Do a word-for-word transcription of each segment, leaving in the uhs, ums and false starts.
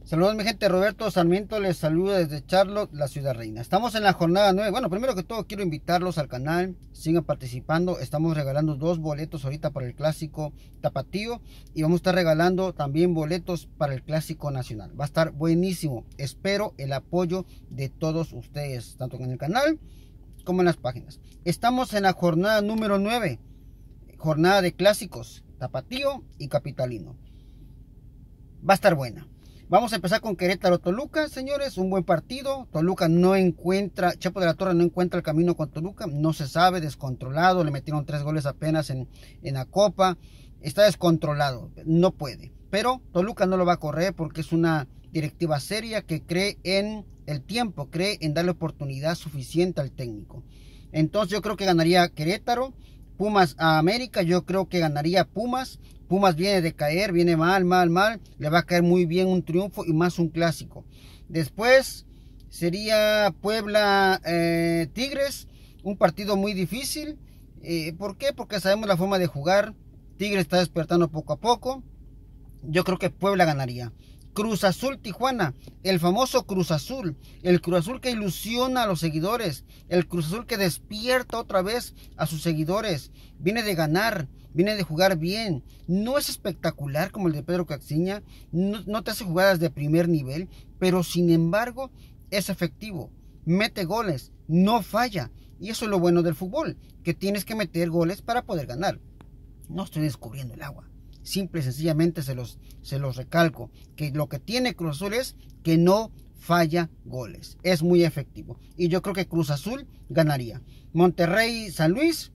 Saludos mi gente, Roberto Sarmiento les saluda desde Charlotte, la ciudad reina. Estamos en la jornada nueve. Bueno, primero que todo quiero invitarlos al canal, sigan participando. Estamos regalando dos boletos ahorita para el clásico tapatío y vamos a estar regalando también boletos para el clásico nacional. Va a estar buenísimo. Espero el apoyo de todos ustedes, tanto en el canal como en las páginas. Estamos en la jornada número nueve, jornada de clásicos tapatío y capitalino. Va a estar buena. Vamos a empezar con Querétaro Toluca, señores, un buen partido. Toluca no encuentra, Chepo de la Torre no encuentra el camino con Toluca, no se sabe, descontrolado, le metieron tres goles apenas en, en la Copa, está descontrolado, no puede. Pero Toluca no lo va a correr porque es una directiva seria que cree en el tiempo, cree en darle oportunidad suficiente al técnico. Entonces yo creo que ganaría Querétaro. Pumas a América, yo creo que ganaría Pumas. Pumas viene de caer, viene mal, mal, mal. Le va a caer muy bien un triunfo y más un clásico. Después sería Puebla eh, Tigres, un partido muy difícil. Eh, ¿Por qué? Porque sabemos la forma de jugar. Tigres está despertando poco a poco. Yo creo que Puebla ganaría. Cruz Azul Tijuana, el famoso Cruz Azul, el Cruz Azul que ilusiona a los seguidores, el Cruz Azul que despierta otra vez a sus seguidores, viene de ganar, viene de jugar bien, no es espectacular como el de Pedro Caixinha, no, no te hace jugadas de primer nivel, pero sin embargo es efectivo, mete goles, no falla, y eso es lo bueno del fútbol, que tienes que meter goles para poder ganar. No estoy descubriendo el agua. Simple y sencillamente se los, se los recalco, que lo que tiene Cruz Azul es que no falla goles, es muy efectivo, y yo creo que Cruz Azul ganaría. Monterrey San Luis,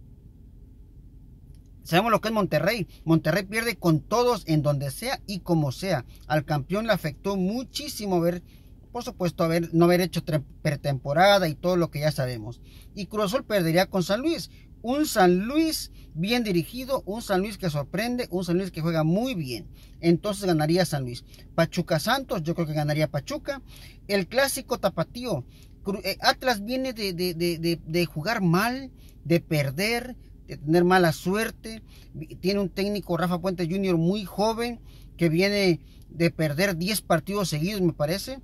sabemos lo que es Monterrey. Monterrey pierde con todos en donde sea y como sea. Al campeón le afectó muchísimo ver, por supuesto, haber, no haber hecho pretemporada y todo lo que ya sabemos, y Cruz Azul perdería con San Luis. Un San Luis bien dirigido, un San Luis que sorprende, un San Luis que juega muy bien. Entonces ganaría San Luis. Pachuca Santos, yo creo que ganaría Pachuca. El clásico tapatío. Atlas viene de, de, de, de, de jugar mal, de perder, de tener mala suerte. Tiene un técnico, Rafa Puente junior, muy joven, que viene de perder diez partidos seguidos, me parece.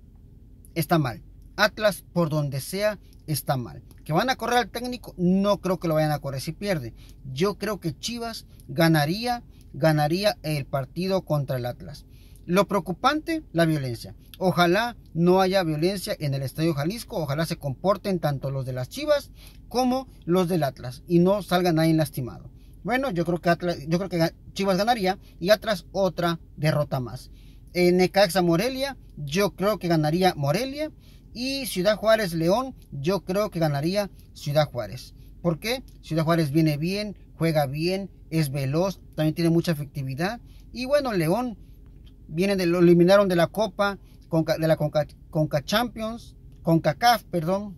Está mal. Atlas, por donde sea, está mal. ¿Que van a correr al técnico? No creo que lo vayan a correr si pierde. Yo creo que Chivas ganaría, ganaría el partido contra el Atlas. Lo preocupante, la violencia. Ojalá no haya violencia en el Estadio Jalisco. Ojalá se comporten tanto los de las Chivas como los del Atlas y no salga nadie lastimado. Bueno, yo creo que Atlas, yo creo que Chivas ganaría y Atlas otra derrota más. En Necaxa Morelia, yo creo que ganaría Morelia. Y Ciudad Juárez León, yo creo que ganaría Ciudad Juárez. ¿Por qué? Ciudad Juárez viene bien, juega bien, es veloz, también tiene mucha efectividad. Y bueno, León viene de, lo eliminaron de la Copa, de la Conca, Conca Champions, CONCACAF, perdón,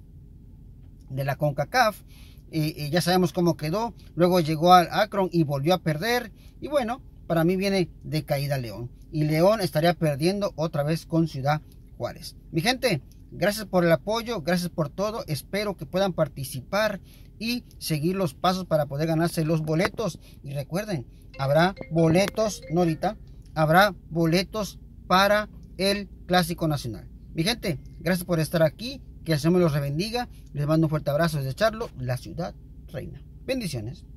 de la CONCACAF. Eh, eh, ya sabemos cómo quedó. Luego llegó al Akron y volvió a perder. Y bueno, para mí viene de caída León. Y León estaría perdiendo otra vez con Ciudad Juárez. Mi gente, gracias por el apoyo, gracias por todo. Espero que puedan participar y seguir los pasos para poder ganarse los boletos. Y recuerden, habrá boletos, no ahorita, habrá boletos para el Clásico Nacional. Mi gente, gracias por estar aquí. Que el Señor me los bendiga. Les mando un fuerte abrazo desde Charlotte, la ciudad reina. Bendiciones.